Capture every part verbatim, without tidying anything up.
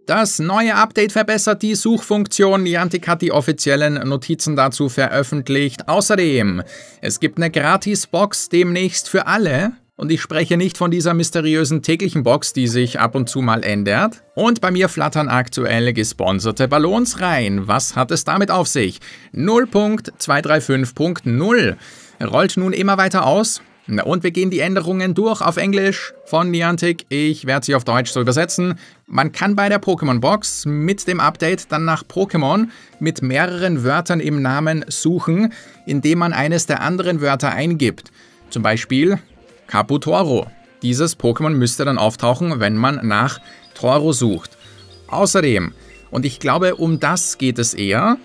Das neue Update verbessert die Suchfunktion. Niantic hat die offiziellen Notizen dazu veröffentlicht. Außerdem, es gibt eine Gratis-Box demnächst für alle. Und ich spreche nicht von dieser mysteriösen täglichen Box, die sich ab und zu mal ändert. Und bei mir flattern aktuell gesponserte Ballons rein. Was hat es damit auf sich? null Punkt zweihundertfünfunddreißig Punkt null rollt nun immer weiter aus. Und wir gehen die Änderungen durch auf Englisch von Niantic. Ich werde sie auf Deutsch so übersetzen. Man kann bei der Pokémon-Box mit dem Update dann nach Pokémon mit mehreren Wörtern im Namen suchen, indem man eines der anderen Wörter eingibt. Zum Beispiel Kabutoru. Dieses Pokémon müsste dann auftauchen, wenn man nach Toro sucht. Außerdem, und ich glaube, um das geht es eher,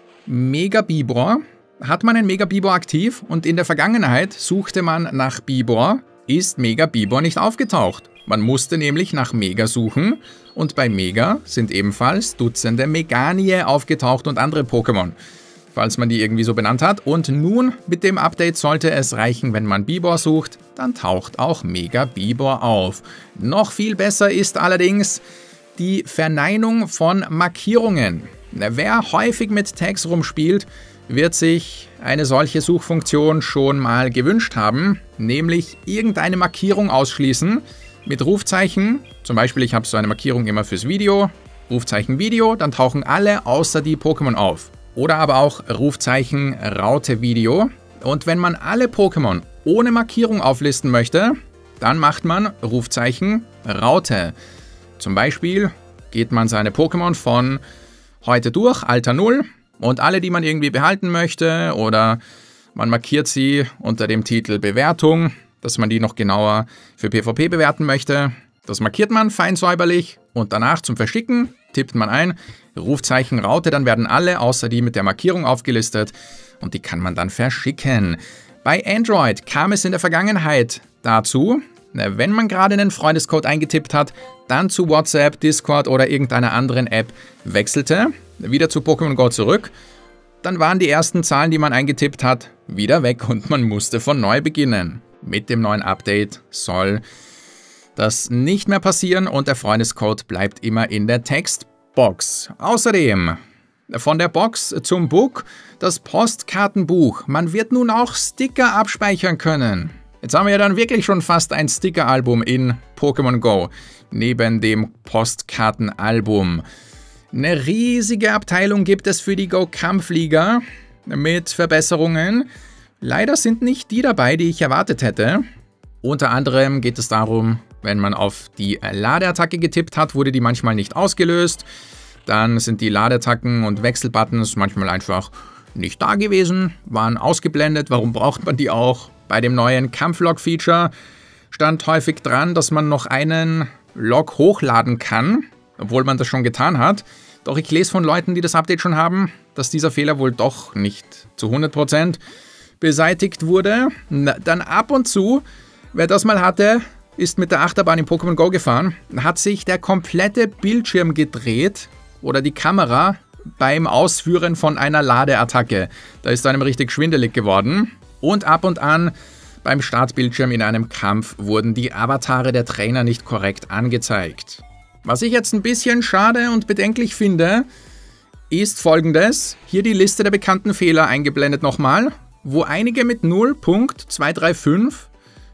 Megabibor. Hat man einen Megabibor aktiv und in der Vergangenheit suchte man nach Bibor, ist Megabibor nicht aufgetaucht. Man musste nämlich nach Mega suchen und bei Mega sind ebenfalls Dutzende Meganie aufgetaucht und andere Pokémon, falls man die irgendwie so benannt hat. Und nun mit dem Update sollte es reichen, wenn man Bibor sucht, dann taucht auch Megabibor auf. Noch viel besser ist allerdings die Verneinung von Markierungen. Wer häufig mit Tags rumspielt, wird sich eine solche Suchfunktion schon mal gewünscht haben, nämlich irgendeine Markierung ausschließen mit Rufzeichen. Zum Beispiel, ich habe so eine Markierung immer fürs Video, Rufzeichen Video, dann tauchen alle außer die Pokémon auf. Oder aber auch Rufzeichen Raute Video. Und wenn man alle Pokémon ohne Markierung auflisten möchte, dann macht man Rufzeichen Raute. Zum Beispiel geht man seine Pokémon von heute durch, Alter null, und alle, die man irgendwie behalten möchte, oder man markiert sie unter dem Titel Bewertung, dass man die noch genauer für PvP bewerten möchte. Das markiert man fein säuberlich und danach zum Verschicken tippt man ein Rufzeichen Raute, dann werden alle außer die mit der Markierung aufgelistet und die kann man dann verschicken. Bei Android kam es in der Vergangenheit dazu, wenn man gerade einen Freundescode eingetippt hat, dann zu WhatsApp, Discord oder irgendeiner anderen App wechselte, wieder zu Pokémon Go zurück, dann waren die ersten Zahlen, die man eingetippt hat, wieder weg und man musste von neu beginnen. Mit dem neuen Update soll das nicht mehr passieren und der Freundescode bleibt immer in der Textbox. Außerdem von der Box zum Book das Postkartenbuch. Man wird nun auch Sticker abspeichern können. Jetzt haben wir ja dann wirklich schon fast ein Sticker-Album in Pokémon Go, neben dem Postkartenalbum. Eine riesige Abteilung gibt es für die Go-Kampfliga mit Verbesserungen. Leider sind nicht die dabei, die ich erwartet hätte. Unter anderem geht es darum, wenn man auf die Ladeattacke getippt hat, wurde die manchmal nicht ausgelöst. Dann sind die Ladeattacken und Wechselbuttons manchmal einfach nicht da gewesen, waren ausgeblendet. Warum braucht man die auch? Bei dem neuen Kampflog-Feature stand häufig dran, dass man noch einen Log hochladen kann, obwohl man das schon getan hat. Doch ich lese von Leuten, die das Update schon haben, dass dieser Fehler wohl doch nicht zu hundert Prozent beseitigt wurde. Dann ab und zu, wer das mal hatte, ist mit der Achterbahn in Pokémon Go gefahren, hat sich der komplette Bildschirm gedreht oder die Kamera beim Ausführen von einer Ladeattacke. Da ist einem richtig schwindelig geworden. Und ab und an beim Startbildschirm in einem Kampf wurden die Avatare der Trainer nicht korrekt angezeigt. Was ich jetzt ein bisschen schade und bedenklich finde, ist folgendes. Hier die Liste der bekannten Fehler eingeblendet nochmal, wo einige mit null Punkt zweihundertfünfunddreißig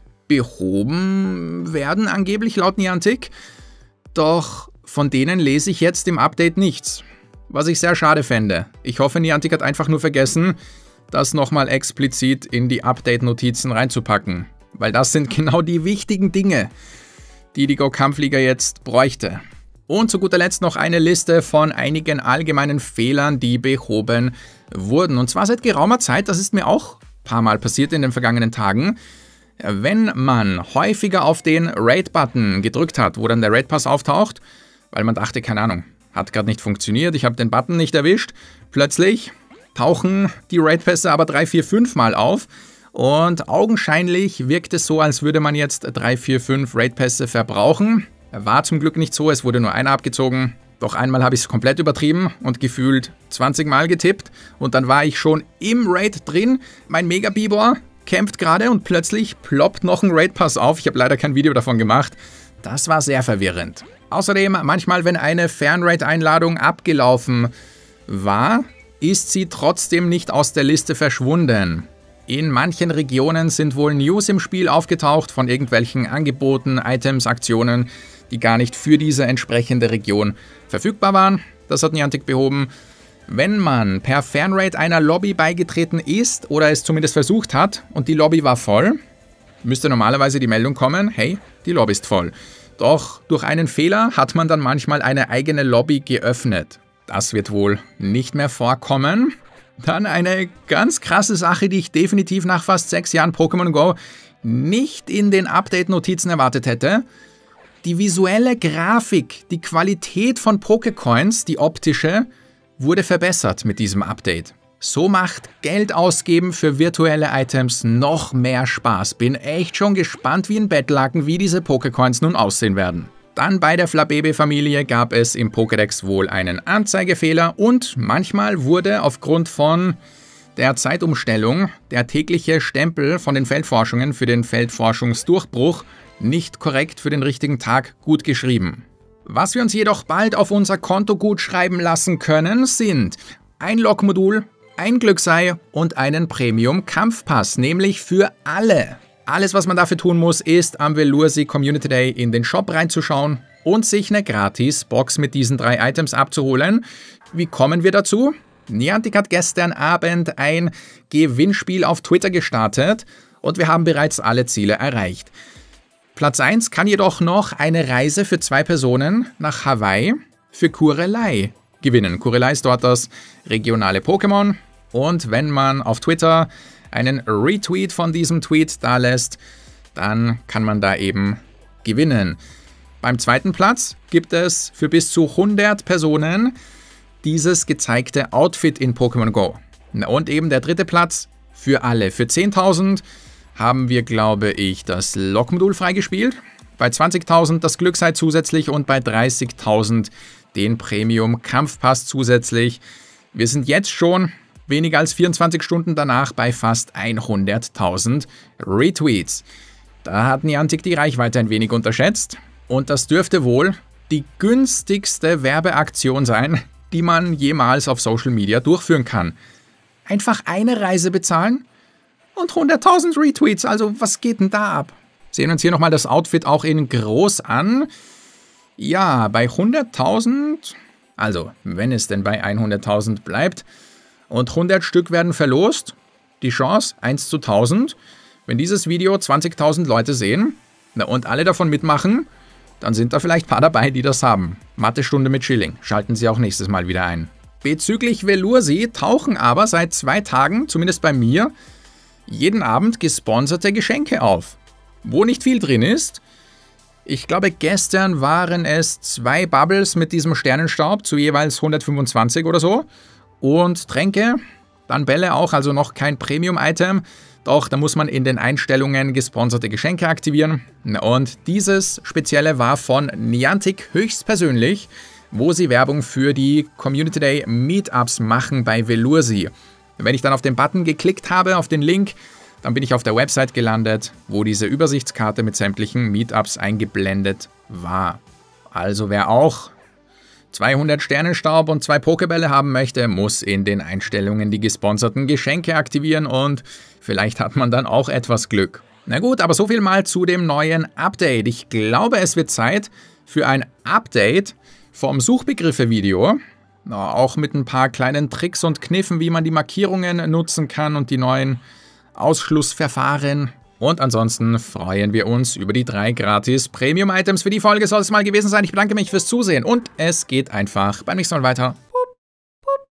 behoben werden, angeblich laut Niantic. Doch von denen lese ich jetzt im Update nichts, was ich sehr schade fände. Ich hoffe, Niantic hat einfach nur vergessen, das nochmal explizit in die Update-Notizen reinzupacken, weil das sind genau die wichtigen Dinge, die die Go-Kampfliga jetzt bräuchte. Und zu guter Letzt noch eine Liste von einigen allgemeinen Fehlern, die behoben wurden. Und zwar seit geraumer Zeit, das ist mir auch ein paar Mal passiert in den vergangenen Tagen, wenn man häufiger auf den Raid-Button gedrückt hat, wo dann der Raid-Pass auftaucht, weil man dachte, keine Ahnung, hat gerade nicht funktioniert, ich habe den Button nicht erwischt, plötzlich tauchen die Raid-Pässe aber drei, vier, fünf Mal auf und augenscheinlich wirkt es so, als würde man jetzt drei, vier, fünf Raid-Pässe verbrauchen. War zum Glück nicht so, es wurde nur einer abgezogen. Doch einmal habe ich es komplett übertrieben und gefühlt zwanzig Mal getippt und dann war ich schon im Raid drin. Mein Megabibor kämpft gerade und plötzlich ploppt noch ein Raid-Pass auf. Ich habe leider kein Video davon gemacht. Das war sehr verwirrend. Außerdem, manchmal, wenn eine Fanrate-Einladung abgelaufen war, ist sie trotzdem nicht aus der Liste verschwunden. In manchen Regionen sind wohl News im Spiel aufgetaucht von irgendwelchen Angeboten, Items, Aktionen, die gar nicht für diese entsprechende Region verfügbar waren. Das hat Niantic behoben. Wenn man per Fanrate einer Lobby beigetreten ist oder es zumindest versucht hat und die Lobby war voll, müsste normalerweise die Meldung kommen, hey, die Lobby ist voll. Doch durch einen Fehler hat man dann manchmal eine eigene Lobby geöffnet. Das wird wohl nicht mehr vorkommen. Dann eine ganz krasse Sache, die ich definitiv nach fast sechs Jahren Pokémon Go nicht in den Update-Notizen erwartet hätte. Die visuelle Grafik, die Qualität von Pokécoins, die optische, wurde verbessert mit diesem Update. So macht Geld ausgeben für virtuelle Items noch mehr Spaß. Bin echt schon gespannt wie ein Bettlaken, wie diese Pokécoins nun aussehen werden. Dann bei der Flabébé-Familie gab es im Pokédex wohl einen Anzeigefehler und manchmal wurde aufgrund von der Zeitumstellung der tägliche Stempel von den Feldforschungen für den Feldforschungsdurchbruch nicht korrekt für den richtigen Tag gut geschrieben. Was wir uns jedoch bald auf unser Konto gut schreiben lassen können, sind ein Log-Modul, ein Glücksei und einen Premium-Kampfpass, nämlich für alle. Alles, was man dafür tun muss, ist am Veloursi Community Day in den Shop reinzuschauen und sich eine Gratis-Box mit diesen drei Items abzuholen. Wie kommen wir dazu? Niantic hat gestern Abend ein Gewinnspiel auf Twitter gestartet und wir haben bereits alle Ziele erreicht. Platz eins kann jedoch noch eine Reise für zwei Personen nach Hawaii für Kurelei gewinnen. Kurelei ist dort das regionale Pokémon und wenn man auf Twitter einen Retweet von diesem Tweet da lässt, dann kann man da eben gewinnen. Beim zweiten Platz gibt es für bis zu hundert Personen dieses gezeigte Outfit in Pokémon Go. Und eben der dritte Platz für alle. Für zehntausend haben wir, glaube ich, das Log-Modul freigespielt. Bei zwanzigtausend das Glücksei zusätzlich und bei dreißigtausend den Premium-Kampfpass zusätzlich. Wir sind jetzt schon weniger als vierundzwanzig Stunden danach bei fast hunderttausend Retweets. Da hat Niantic die Reichweite ein wenig unterschätzt. Und das dürfte wohl die günstigste Werbeaktion sein, die man jemals auf Social Media durchführen kann. Einfach eine Reise bezahlen und hunderttausend Retweets, also was geht denn da ab? Sehen uns hier nochmal das Outfit auch in groß an. Ja, bei hunderttausend, also wenn es denn bei hunderttausend bleibt und hundert Stück werden verlost, die Chance eins zu tausend. Wenn dieses Video zwanzigtausend Leute sehen na, und alle davon mitmachen, dann sind da vielleicht ein paar dabei, die das haben. Mathestunde mit Schilling. Schalten Sie auch nächstes Mal wieder ein. Bezüglich Veloursi tauchen aber seit zwei Tagen, zumindest bei mir, jeden Abend gesponserte Geschenke auf. Wo nicht viel drin ist. Ich glaube, gestern waren es zwei Bubbles mit diesem Sternenstaub zu jeweils hundertfünfundzwanzig oder so. Und Tränke, dann Bälle auch, also noch kein Premium-Item. Doch da muss man in den Einstellungen gesponserte Geschenke aktivieren. Und dieses Spezielle war von Niantic höchstpersönlich, wo sie Werbung für die Community Day Meetups machen bei Veloursi. Wenn ich dann auf den Button geklickt habe, auf den Link, dann bin ich auf der Website gelandet, wo diese Übersichtskarte mit sämtlichen Meetups eingeblendet war. Also wer auch zweihundert Sternenstaub und zwei Pokebälle haben möchte, muss in den Einstellungen die gesponserten Geschenke aktivieren und vielleicht hat man dann auch etwas Glück. Na gut, aber so viel mal zu dem neuen Update. Ich glaube, es wird Zeit für ein Update vom Suchbegriffe-Video. Auch mit ein paar kleinen Tricks und Kniffen, wie man die Markierungen nutzen kann und die neuen Ausschlussverfahren. Und ansonsten freuen wir uns über die drei gratis Premium-Items. Für die Folge soll es mal gewesen sein. Ich bedanke mich fürs Zusehen und es geht einfach beim nächsten Mal weiter.